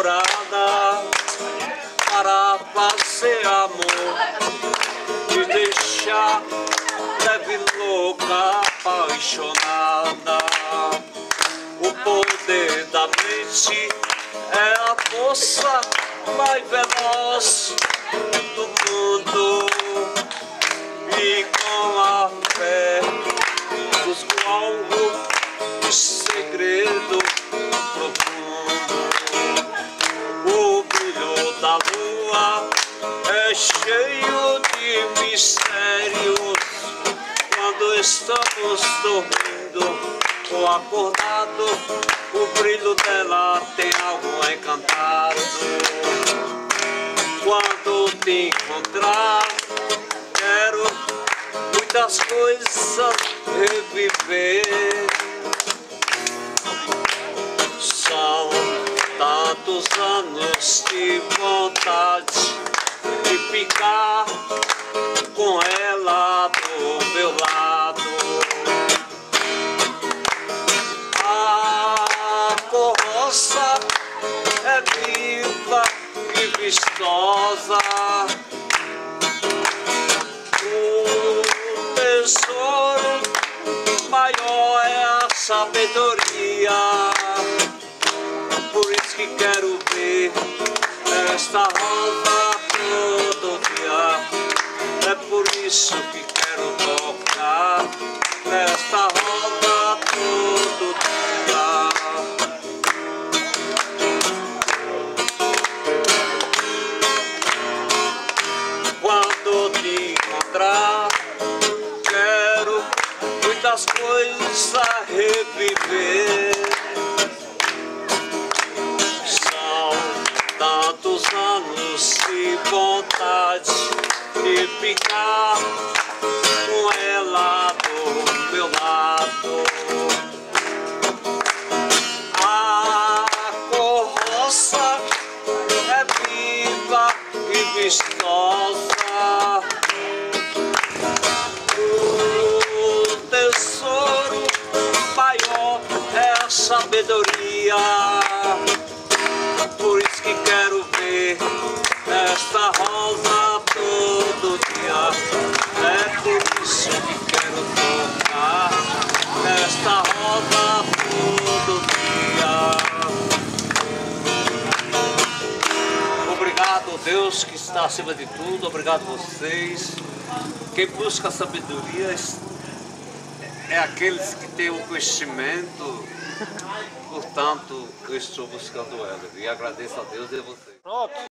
namorada para fazer amor, te deixar leve, louca, apaixonada. O poder da mente é a força mais veloz do mundo, e com a fé busco algo, um segredo profundo. O brilho da lua é cheio de mistérios. Quando estamos dormindo ou acordado, o brilho dela tem algo encantado. Quando te encontrar, quero muitas coisas reviver. São tantos anos de vontade de ficar com ela do meu lado. A carroça é viva e vistosa. O tesouro maior é a sabedoria. Por isso que quero ver esta rosa todo dia. É por isso que quero tocar esta rosa todo dia. Quando te encontrar, quero muitas coisas reviver. Tantos anos de vontade de ficar com ela do meu lado. A carroça é viva e vistosa. O tesouro maior é a sabedoria. Por isso que quero ver esta rosa todo dia. É por isso que quero tocar esta rosa todo dia. Obrigado, Deus, que está acima de tudo. Obrigado a vocês. Quem busca sabedoria é aqueles que têm o conhecimento. Portanto, eu estou buscando ela e agradeço a Deus e a vocês. Pronto.